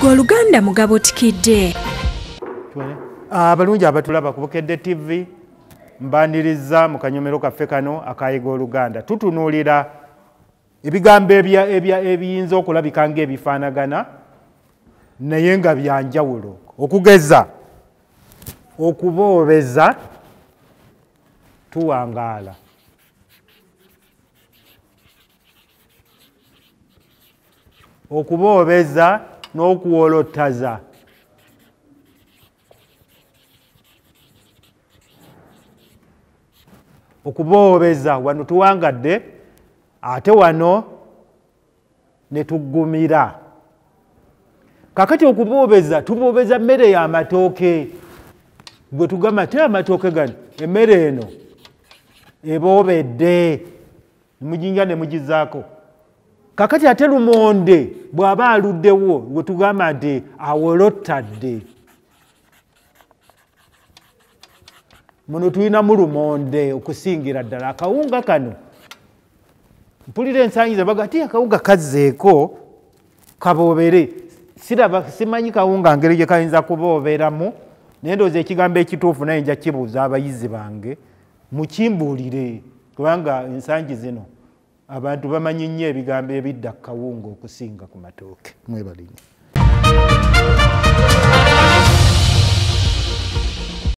Yiga Oluganda mu Agabuutikidde. Abalungi abatulaba ku Bukedde TV mbaniriza mu kanyomero kaffe kano akayiga Oluganda. Tutunuulira ebigambo ebiyinza okulabika ng'ebifaanagana naye nga bya njawulo. Okugeza okuboobeza tuwangaala. Okuboobeza n'okuwolottaza. Okuboobeza wano tuwangadde ate wano ne tuggumira. Kakati okuboobeza tuboobeza mmere y'amatooke. Gwe tugamba te amatooke gano emmere eno eboobedde mujinja ne mugizaako. Kakati ate lumonde bw'aba aluddewo gwe tugamba nti awolottadde. Muno tulinamu lumonde okusingira ddala. Akawunga kano mpulira ensangi ze baga ati akawunga kazzeeko kaboobere. Simanyi kawunga ngeri gye kayinza kubooberamu naye ndowooza ekigambo ekituufu naye nja kibuuza abayizi bange mukimbuulire kubanga ensangi zino abantu bamanyi nnyo ebigambo ebidda ku kawunga okusinga ku matooke. Mwebalinye.